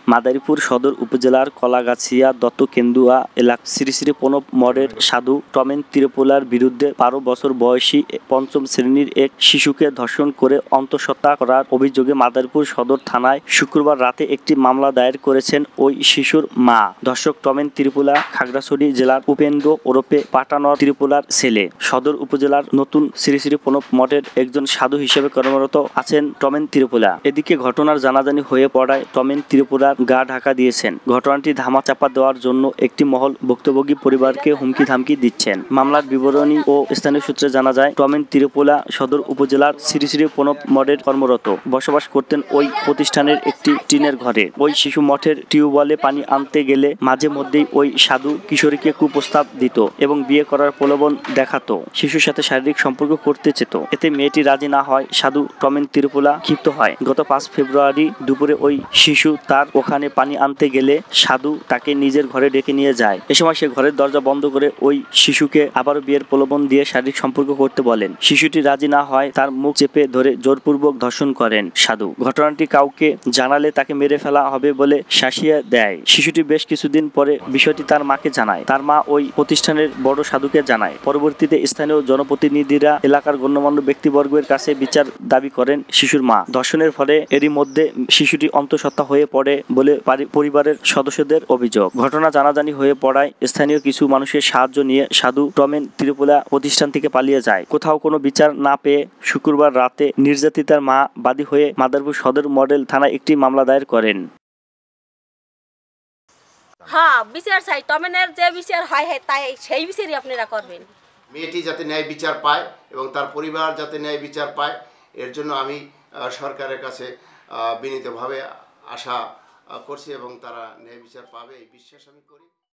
মাদারীপুর সদর উপজেলার কলাগাছিয়া দত্তকেন্দুয়া এলাকা শ্রী শ্রী প্রণব মঠের সাধু টমেন ত্রিপুলার বিরুদ্ধে 12 বছর বয়সী পঞ্চম শ্রেণীর এক শিশুকে ধর্ষণ করে অন্তঃসত্ত্বা করার অভিযোগে মাদারীপুর সদর থানায় শুক্রবার রাতে একটি মামলা দায়ের করেছেন ওই শিশুর মা। ধর্ষক টমেন ত্রিপুলা খাগড়াছড়ি জেলার উপেন্দ্র ওরফে পাটানর ত্রিপুলার ছেলে। সদর উপজেলার নতুন শ্রী শ্রী প্রণব মঠের একজন সাধু হিসেবে কর্মরত আছেন টমেন ত্রিপুলা। এদিকে ঘটনার জানাজানি হয়ে পড়ায় টমেন ত্রিপুলার গা ঢাকা দিয়েছেন। ঘটনাটি ধামাচাপা দেওয়ার জন্য একটি মহল ভুক্তভোগী পরিবারকে হুমকি ধামকি দিচ্ছেন। মামলার বিবরণী ও স্থানীয় সূত্রে জানা যায়, টমেন ত্রিপুলা সদর উপজেলার শ্রী শ্রী প্রণব মঠের কর্মরত। বসবাস করতেন ওই প্রতিষ্ঠানের একটি টিনের ঘরে। ওই শিশু মঠের টিউবওয়েলে পানি আনতে গেলে মাঝে মধ্যেই ওই সাধু কিশোরীকে কুপ্রস্তাব দিত এবং বিয়ে করার প্রলোভন দেখাতো, শিশুর সাথে শারীরিক সম্পর্ক করতে চেত। এতে মেয়েটি রাজি না হয় সাধু টমেন ত্রিপুলা ক্ষিপ্ত হয়। গত 5 ফেব্রুয়ারি দুপুরে ওই শিশু তার ওখানে পানি আনতে গেলে সাধু তাকে নিজের ঘরে ডেকে নিয়ে যায়। এ সময় সে ঘরের দরজা বন্ধ করে ওই শিশুকে আবারও বিয়ের প্রলোভন দিয়ে শারীরিক সম্পর্ক করতে বলেন। শিশুটি রাজি না হয় তার মুখ চেপে ধরে জোরপূর্বক ধর্ষণ করেন সাধু। ঘটনাটি কাউকে জানালে তাকে মেরে ফেলা হবে বলে শাসিয়ে দেয়। শিশুটি বেশ কিছুদিন পরে বিষয়টি তার মাকে জানায়। তার মা ওই প্রতিষ্ঠানের বড় সাধুকে জানায়। পরবর্তীতে স্থানীয় জনপ্রতিনিধিরা এলাকার গণ্যমান্য ব্যক্তিবর্গের কাছে বিচার দাবি করেন শিশুর মা। ধর্ষণের ফলে এরই মধ্যে শিশুটি অন্তঃসত্ত্বা হয়ে পড়ে বলে পরিবারের সদস্যদের অভিযোগ। ঘটনা জানাজানি হয়ে পড়ায় স্থানীয় কিছু মানুষের সাহায্য নিয়ে সাধু টমেন ত্রিপুলা প্রতিষ্ঠান থেকে পালিয়ে যায়। কোথাও কোনো বিচার না পেয়ে শুক্রবার রাতে নির্যাতিতার মা বাদী হয়ে মাদারীপুর সদর মডেল থানায় একটি মামলা দায়ের করেন। হ্যাঁ, বিচার চাই। টমেনের যে বিচার হয় তাই সেই বিচারই আপনারা করবেন। মেয়েটি যাতে ন্যায় বিচার পায় এবং তার পরিবার যাতে ন্যায় বিচার পায়, এর জন্য আমি সরকারের কাছে বিনীতভাবে আশা করছি এবং তারা ন্যায় বিচার পাবে এই বিশ্বাস আমি করি।